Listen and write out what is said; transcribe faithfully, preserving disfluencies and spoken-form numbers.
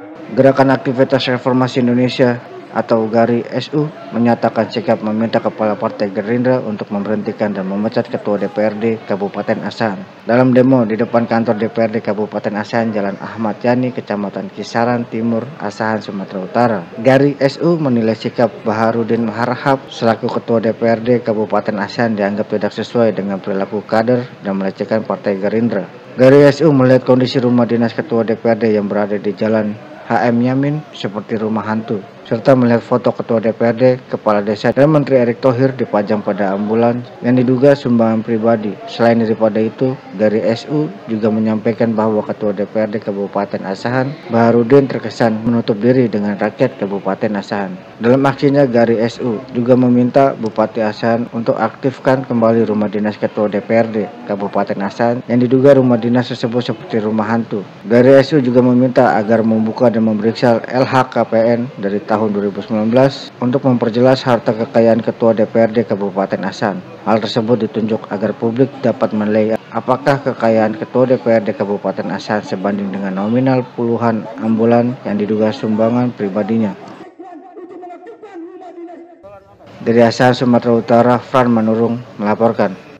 Gerakan Aktivitas Reformasi Indonesia atau GARI S U menyatakan sikap meminta Kepala Partai Gerindra untuk memberhentikan dan memecat Ketua D P R D Kabupaten Asahan. Dalam demo di depan kantor D P R D Kabupaten Asahan, Jalan Ahmad Yani, Kecamatan Kisaran Timur, Asahan, Sumatera Utara, GARI S U menilai sikap Baharudin Harahap selaku Ketua D P R D Kabupaten Asahan dianggap tidak sesuai dengan perilaku kader dan melecehkan Partai Gerindra. GARI S U melihat kondisi rumah dinas Ketua D P R D yang berada di Jalan H M Yamin seperti rumah hantu, serta melihat foto Ketua D P R D, Kepala Desa, dan Menteri Erick Thohir dipajang pada ambulan yang diduga sumbangan pribadi. Selain daripada itu, GARI S U juga menyampaikan bahwa Ketua D P R D Kabupaten Asahan, Baharudin, terkesan menutup diri dengan rakyat Kabupaten Asahan. Dalam aksinya, GARI S U juga meminta Bupati Asahan untuk aktifkan kembali rumah dinas Ketua D P R D Kabupaten Asahan yang diduga rumah dinas tersebut seperti rumah hantu. GARI S U juga meminta agar membuka dan memeriksa L H K P N dari tahun dua ribu sembilan belas untuk memperjelas harta kekayaan Ketua D P R D Kabupaten Asahan. Hal tersebut ditunjuk agar publik dapat menilai apakah kekayaan Ketua D P R D Kabupaten Asahan sebanding dengan nominal puluhan ambulan yang diduga sumbangan pribadinya. Dari Asahan, Sumatera Utara, Fran Manurung melaporkan.